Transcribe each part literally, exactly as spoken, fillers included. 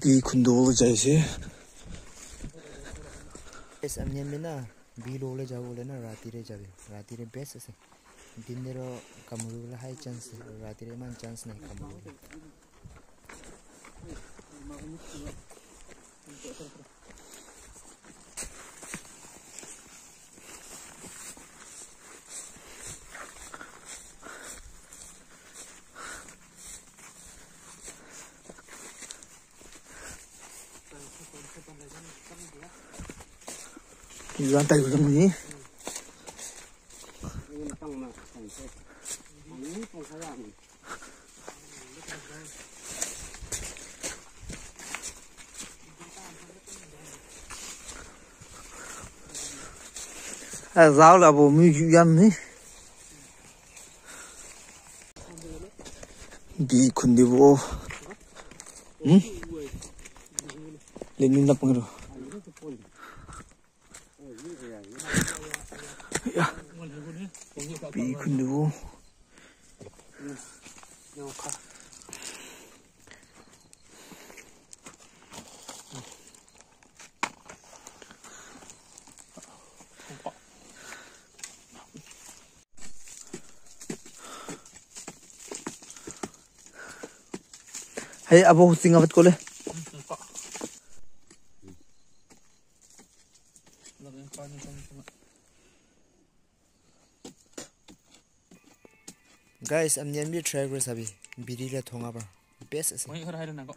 बी खुंदो जैसे बेस अमनियन में ना बी लोले जाओ बोले ना राती रे जाबे राती रे बेस से दिन ने रो कमरू वाला हाई चांस है राती रे मान चांस नहीं Kamru Jual tay của mình nhỉ? À, giáo là bộ mưu dụ dâm nhỉ? Đi khẩn đi bộ. Ừ? Lên nhìn đập bằng rồi. Bị khẩn đi bộ. Hey, abo singa bat ko le. Guys, I'm going to try this abi. Biri le thonga ba. Best is. Wait, hold on, go.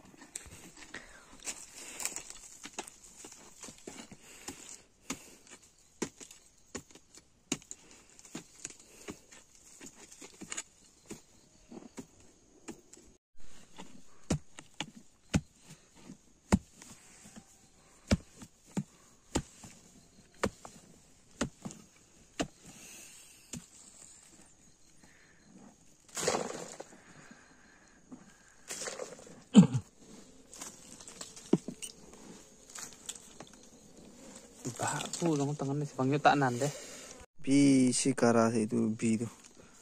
Aku dong tangan ni sebangnya tak nande. Bi si kara itu bi tu.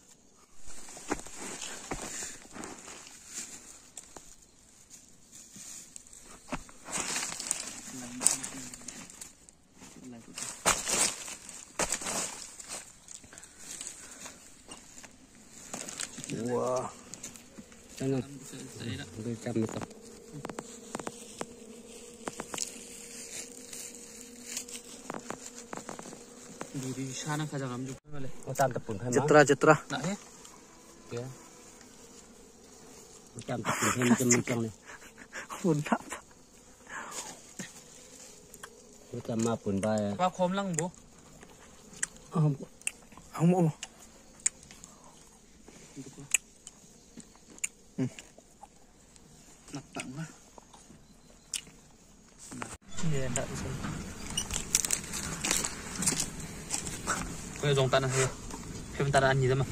Wah. Jangan. Boleh jam itu. Diri sana kaja ngam juga boleh. Macam tepung kan? Citra citra. Nak ya? Ya. Macam tepung kan macam macam ni. Pun apa? Macam apa pun bayar. Apa kom lang bu? Ah, không mau. Hmm. Nak tak mah? Iya, tak bisa. Kau yang tanah saya, saya bentar ani sama.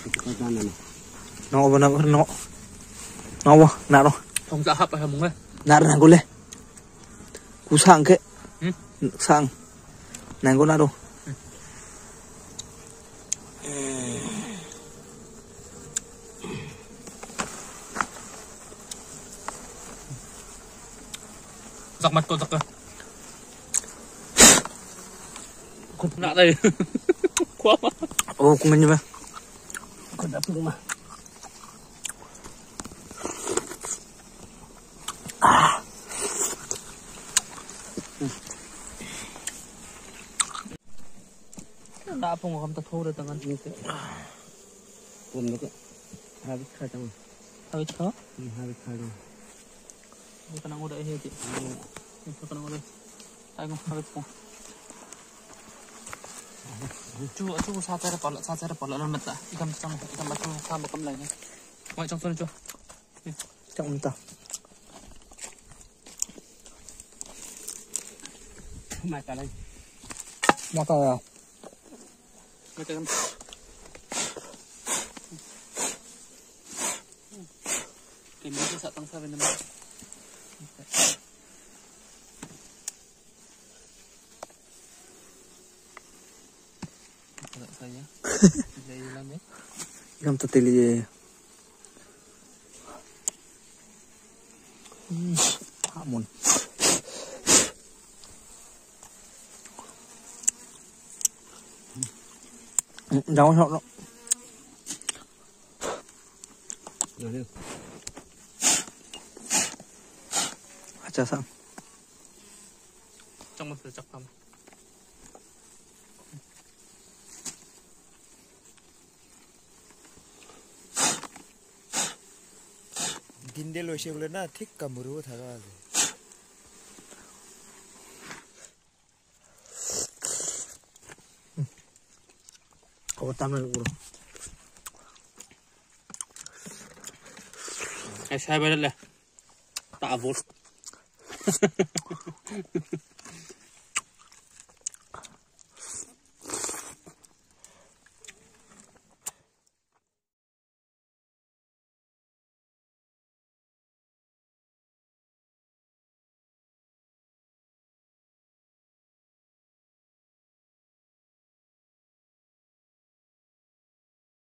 Nó bên nó nó nó quá nào đâu. Không dạ hấp hay mùng ấy. Nào này cô lên. Cú sang cái. Ừ. Sang. Này cô nào đâu. Giặc mặt cô giặc cơ. Con nạ đây. Quá mà. Ồ, cũng như vậy. Con đã phương mà. À. Đã phương mà không ta thô được tăng ăn như thế. Cùng được. Hai bít khai tăng. Hai bít khó? Ừ, hai bít khai tăng. Ini kena udah ini cik. Ini kena udah. Ayo habis pun. Chú chú sao tay bỏ lợn sao tay bỏ lợn lên mặt ta. Ikan trong ikan batu sao mà cầm lại nhá. Ngoài trong xuân chú. Trong ta. Mai cả lên. Nó có. Mai cả. Cái miếng cái sợ tăng sao bên này. Saya. Saya làm đấy. Làm ta teli. Hmm. Hamun. Jangan sok. Rồi đi. Acha sang. Trong một sự chắc không. Dinde loise bole na thik kamuru thaga ase. Kau tamai bro. Ai sai bây giờ là tạ vốn.